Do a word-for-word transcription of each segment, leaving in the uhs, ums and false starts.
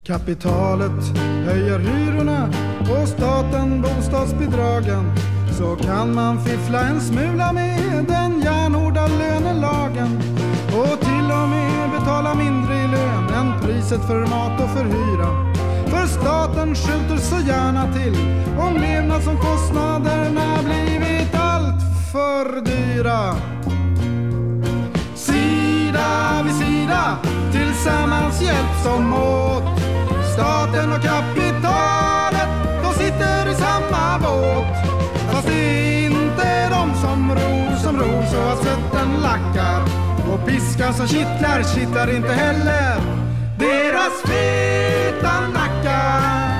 Kapitalet höjer hyrorna och staten bostadsbidragen. Så kan man fiffla en smula med den järnhårda lönelagen och till och med betala mindre i lön än priset för mat och för hyra. För staten skjuter så gärna till om levnadsomkostnaderna blivit allt för dyra. Sida vid sida, tillsammans hjälps de åt. Staten och kapitalet, de sitter i samma båt. Fast det är inte de som ror, som ror så att svetten lackar. Och piskan som kittlar, kittlar inte heller deras feta nackar.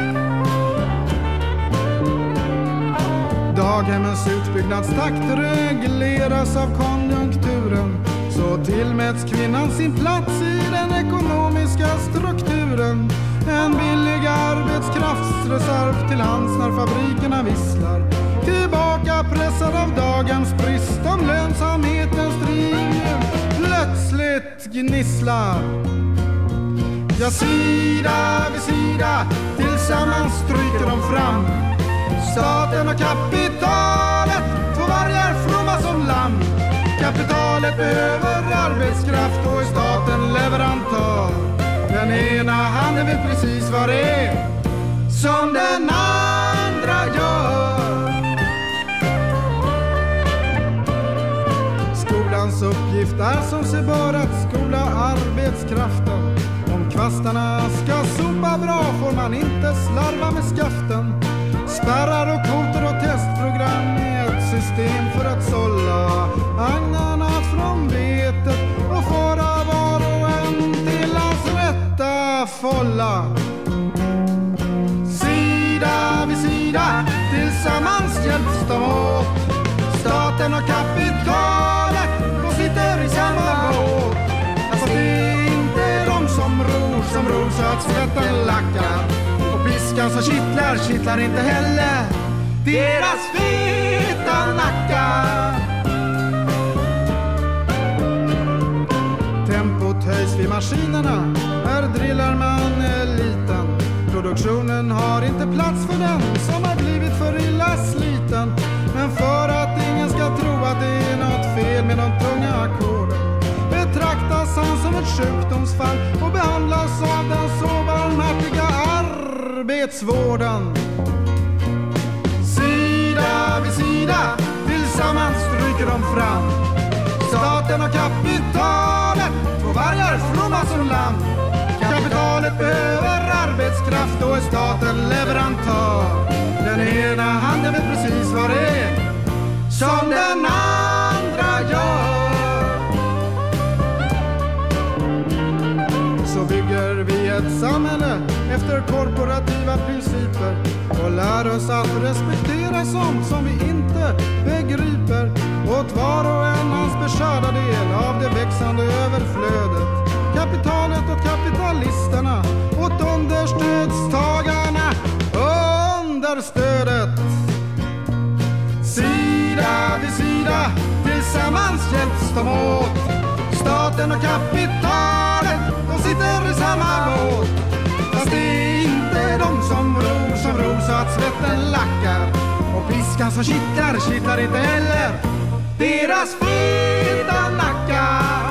Daghemmens utbyggnadstakt regleras av konjunkturen. Så tillmäts kvinnan sin plats i den ekonomiska strukturen. En billig arbetskraftsreserv till hands när fabrikerna visslar. Tillbaka pressad av dagens brist om lönsamhetens driv plötsligt gnisslar. Ja, sida vid sida, tillsammans stryker de fram. Staten och kapitalet, två vargar fromma som lamm. Kapitalet behöver arbetskraft och är staten leverantör. Den ena handen vet precis vad det är som den andra gör. Skolans uppgift är som sig bör att skola arbetskraften. Om kvastarna ska sopa bra får man inte slarva med skaften. Spärrar och kvoter och testprogram är ett system för att sålla agnarna från vetet och föra var och en till hans rätta folla. Sida vid sida, tillsammans hjälps de åt. Staten och kapitalet, de sitter i samma båt. Fast det är inte de som ror, som ror så att svetten lackar. Och piskan som kittlar, kittlar inte heller deras feta nackar. Tempot höjs vid maskinerna, här drillar man eliten. Produktionen har inte plats för den som har blivit för illa sliten. Men för att ingen ska tro att det är något fel med de tunga ackorden betraktas han som ett sjukdomsfall och behandlas av den så barmhärtiga arbetsvården. Sida vid sida, tillsammans stryker de fram. Staten och kapitalet, två vargar fromma som lamm. Kapitalet behöver arbetskraft och är staten leverantör. Den ena handen vet precis vad det är som den andra gör. Så bygger vi ett samhälle efter korporativa principer och lär oss att respektera sånt som vi inte begriper. Åt var och en hans beskärda del av det växande överflödet. Kapitalet åt kapitalisterna, åt understödstagarna, understödet. Sida vid sida, tillsammans hjälps de åt. Staten och kapitalet, de sitter i samma båt. Fast det är inte de som ror, som ror så att svetten lackar. Och piskan som kittlar, kittlar inte heller deras feta nackar.